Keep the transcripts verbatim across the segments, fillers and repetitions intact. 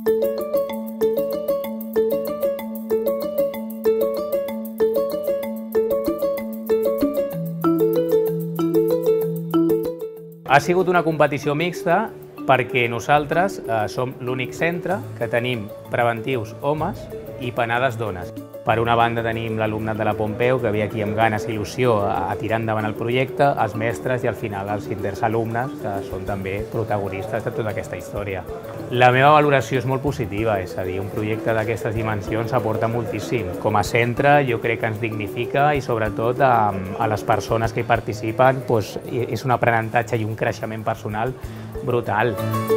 Ha sigut una competició mixta perquè nosaltres eh, som l'únic centre que tenim preventius homes i penades dones. Per una banda tenim l'alumnat de la Pompeu que ve aquí amb ganes i il·lusió a, a tirar endavant el projecte, els mestres i al final els intersalumnes que són també protagonistes de tota aquesta història. La meva valoració és molt positiva, és a dir, un projecte d'aquestes dimensions aporta moltíssim. Com a centre jo crec que ens dignifica i sobretot a, a les persones que hi participen doncs, és un aprenentatge i un creixement personal brutal.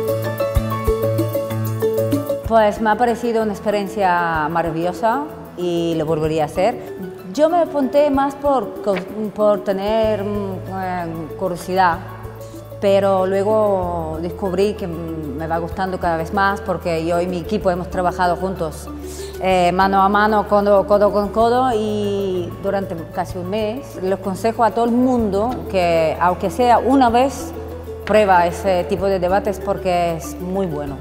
Pues me ha parecido una experiencia maravillosa y lo volvería a hacer. Yo me apunté más por, por tener eh, curiosidad, pero luego descubrí que me va gustando cada vez más porque yo y mi equipo hemos trabajado juntos eh, mano a mano, codo, codo con codo y durante casi un mes. Les aconsejo a todo el mundo que, aunque sea una vez, prueba ese tipo de debates porque es muy bueno.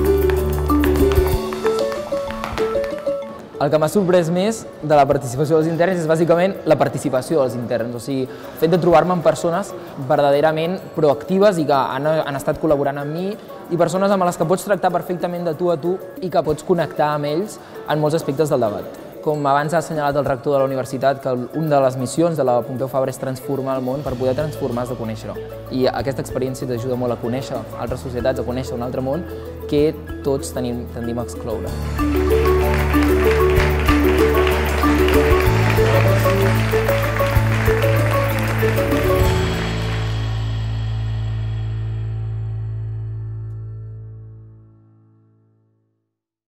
El que m'ha sorprès més de la participació dels interns és bàsicament la participació dels interns, o sigui, el fet de trobar-me amb persones verdaderament proactives i que han, han estat col·laborant amb mi i persones amb les que pots tractar perfectament de tu a tu i que pots connectar amb ells en molts aspectes del debat. Com abans ha assenyalat el rector de la universitat, que una de les missions de la Pompeu Fabra és transformar el món, per poder transformar has de conèixer-ho. I aquesta experiència t'ajuda molt a conèixer altres societats, a conèixer un altre món que tots tenim, tendim a excloure.